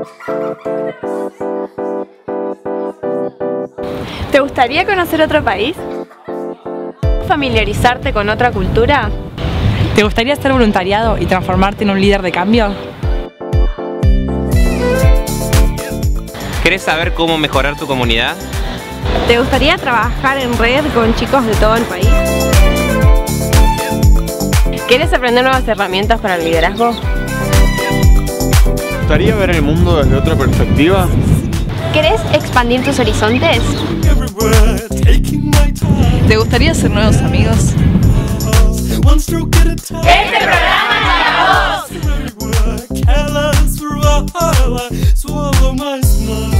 ¿Te gustaría conocer otro país? ¿Familiarizarte con otra cultura? ¿Te gustaría hacer voluntariado y transformarte en un líder de cambio? ¿Querés saber cómo mejorar tu comunidad? ¿Te gustaría trabajar en red con chicos de todo el país? ¿Quieres aprender nuevas herramientas para el liderazgo? ¿Te gustaría ver el mundo desde otra perspectiva? ¿Querés expandir tus horizontes? ¿Te gustaría hacer nuevos amigos? ¡Este programa es para vos!